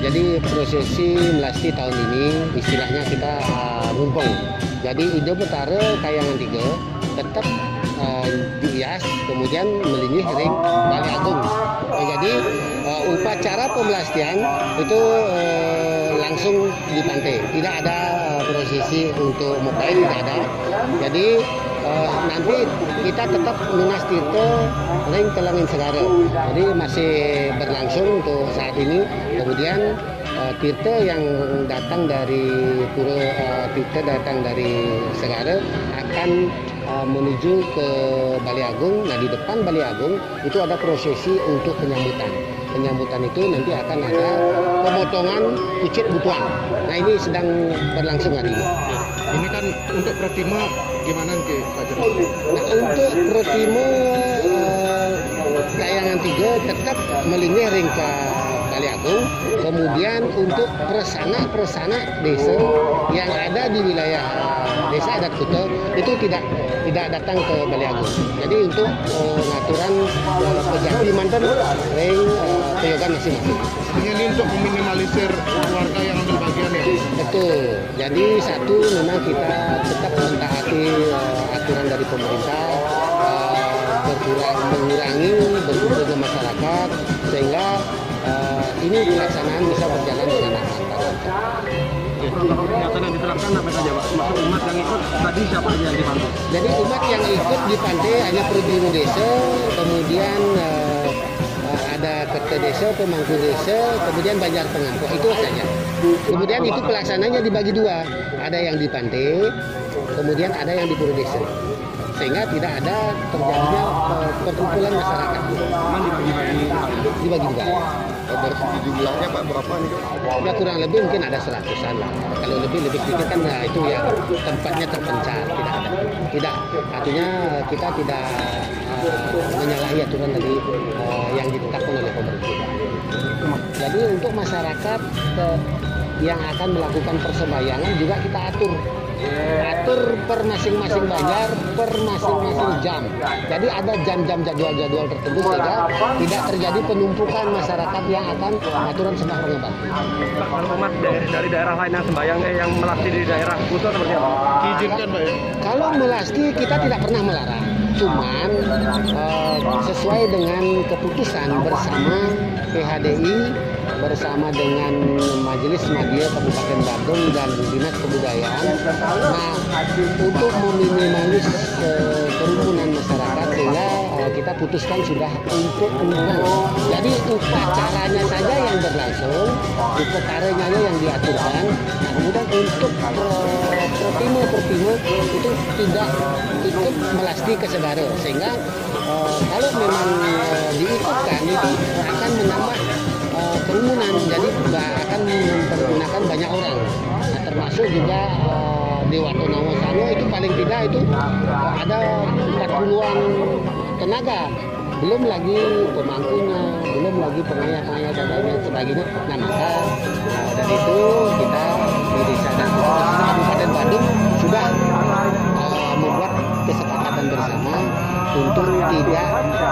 Jadi prosesi melasti tahun ini istilahnya kita mumpung. Jadi Ido Betara Kayangan 3 tetap dihias, kemudian melingih ring Bali Agung. Jadi upacara pemelastian itu langsung di pantai, tidak ada prosesi untuk mukai, tidak ada. Jadi nanti kita tetap lunas tirta ring Telangin Segara. Jadi masih berlangsung untuk saat ini. Kemudian tirta yang datang dari tirta datang dari Segara akan menuju ke Bali Agung. Nah, di depan Bali Agung itu ada prosesi untuk penyambutan. Penyambutan itu nanti akan ada pemotongan kucit butuan. Nah, ini sedang berlangsung hari ini. Ini kan untuk Protima gimana nih Pak Jero? Nah, untuk Protima Kayangan 3 tetap melingkar ring ke Bali Agung. Kemudian untuk persana desa yang ada di wilayah desa adat Kuta itu tidak datang ke Bali Agung. Jadi untuk pengaturan pejati mantan ring peyogan masing-masing. Ini untuk meminimalisir warga yang ambil bagian ya? Betul. Jadi satu memang kita tetap mentaati aturan dari pemerintah, mengurangi berkumpul ke masyarakat sehingga ini pelaksanaan bisa berjalan dengan aman. Protokol kesehatan yang diterapkan apa saja Pak? Masuk umat yang ikut tadi siapa aja yang dipanggil? Jadi umat yang ikut di pantai hanya perjuru desa, kemudian ada ketua desa, pemangku desa, kemudian banjar pengampuk, itu saja. Kemudian itu pelaksananya dibagi dua, ada yang di pantai, kemudian ada yang di pura desa, sehingga tidak ada terjadinya perkumpulan masyarakat. Dibagi dua. Jumlahnya Pak berapa nih? Ya kurang lebih mungkin ada 100-an lah. Kalau lebih sedikit kan nah itu ya tempatnya terpencar, tidak. Artinya kita tidak menyalahi aturan dari yang ditetapkan oleh pemerintah. Jadi untuk masyarakat yang akan melakukan persembayangan juga kita atur per masing-masing banjar, per masing-masing jam. Jadi ada jam-jam jadwal tertentu sehingga tidak terjadi penumpukan masyarakat yang akan aturan sembah pengebang. Kalau umat dari daerah lain yang sembahyang yang melasti di daerah Kuta seperti apa? Diizinkan Pak ya? Kalau melasti kita tidak pernah melarang. Cuman sesuai dengan keputusan bersama PHDI bersama dengan Majelis Media Kabupaten Badung dan Dinas Kebudayaan. Nah, untuk meminimalis kerumunan masyarakat sehingga kita putuskan sudah untuk umum. Jadi upacaranya saja yang berlangsung, upacaranya yang diaturkan. Nah, kemudian untuk Protima itu tidak ikut melasti ke saudara, sehingga kalau memang diikutkan itu akan menambah kerumunan, jadi akan mempergunakan banyak orang. Nah, termasuk juga di Watonawa sana itu paling tidak itu ada 40-an tenaga, belum lagi pemangkunya, belum lagi pengayah dan lain sebagainya. Nah, maka dari itu kita di Desa dan Kabupaten Badung sudah membuat kesepakatan bersama untuk tidak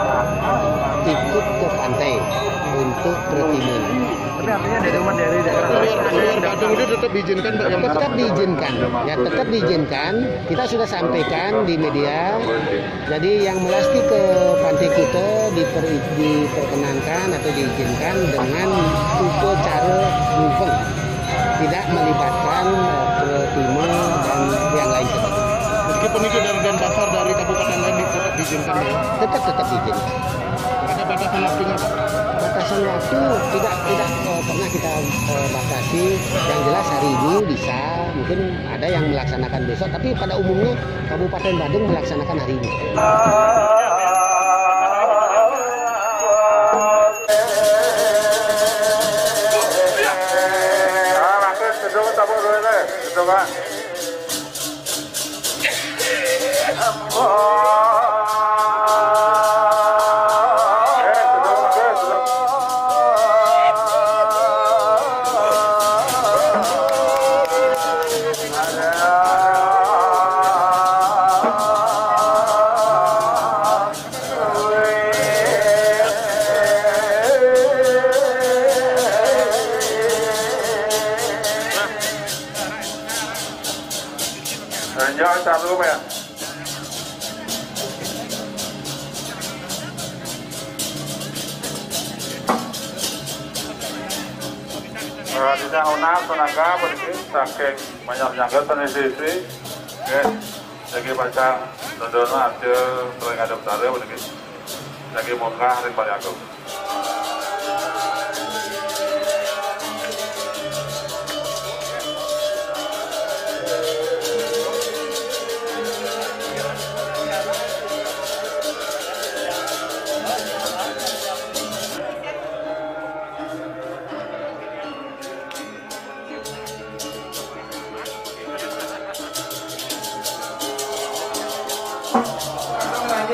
ikut ke pantai untuk Protima. Tapi artinya dari umat dari daerah luar Badung itu tetap diizinkan Pak? Tetap diizinkan, ya tetap diizinkan. Kita sudah sampaikan di media. Jadi yang melasti ke Pantai Kuta diperkenankan atau diizinkan dengan upacara mumpung, tidak melibatkan Protima dan yang lain sebagainya. Meskipun itu dari Denpasar dari kabupaten lain tetap diizinkan ya? Tetap diizinkan. Ada batasan waktunya Pak? Batasan waktu tidak pernah kita batasi. Yang jelas hari ini bisa, mungkin ada yang melaksanakan besok, tapi pada umumnya Kabupaten Badung melaksanakan hari ini. dulu Pak ya. Di sana tenaga berdiri saking banyaknya isi jadi pasang dodona aja sering ada besar berdiri lagi muka hari paling aku.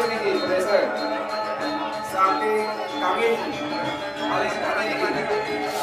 Samping kami paling sekarang